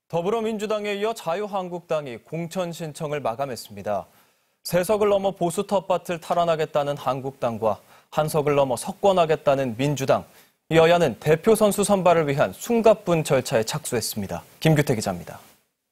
더불어민주당에 이어 자유한국당이 공천 신청을 마감했습니다. 세석을 넘어 보수 텃밭을 탈환하겠다는 한국당과 한석을 넘어 석권하겠다는 민주당, 이 여야는 대표 선수 선발을 위한 숨가쁜 절차에 착수했습니다. 김규태 기자입니다.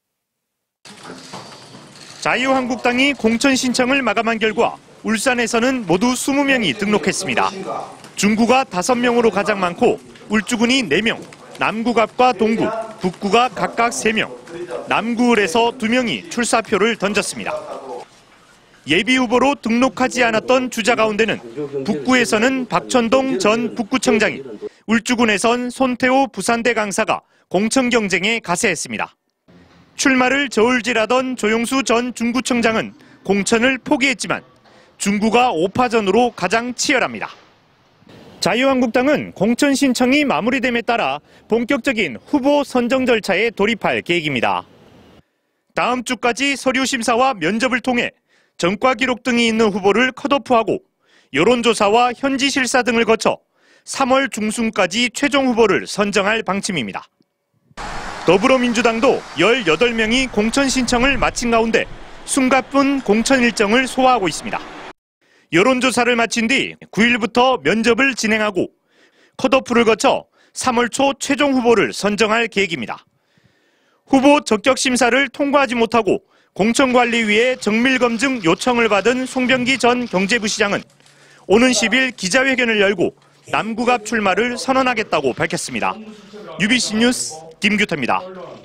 자유한국당이 공천 신청을 마감한 결과 울산에서는 모두 20명이 등록했습니다. 중구가 5명으로 가장 많고 울주군이 4명, 남구갑과 동구, 북구가 각각 3명, 남구을에서 2명이 출사표를 던졌습니다. 예비후보로 등록하지 않았던 주자 가운데는 북구에서는 박천동 전 북구청장이, 울주군에선 손태호 부산대 강사가 공천 경쟁에 가세했습니다. 출마를 저울질하던 조용수 전 중구청장은 공천을 포기했지만 중구가 5파전으로 가장 치열합니다. 자유한국당은 공천 신청이 마무리됨에 따라 본격적인 후보 선정 절차에 돌입할 계획입니다. 다음 주까지 서류 심사와 면접을 통해 전과 기록 등이 있는 후보를 컷오프하고 여론조사와 현지 실사 등을 거쳐 3월 중순까지 최종 후보를 선정할 방침입니다. 더불어민주당도 18명이 공천 신청을 마친 가운데 숨가쁜 공천 일정을 소화하고 있습니다. 여론조사를 마친 뒤 9일부터 면접을 진행하고 컷오프를 거쳐 3월 초 최종 후보를 선정할 계획입니다. 후보 적격 심사를 통과하지 못하고 공천관리위에 정밀검증 요청을 받은 송병기 전 경제부시장은 오는 10일 기자회견을 열고 남구갑 출마를 선언하겠다고 밝혔습니다. UBC 뉴스 김규태입니다.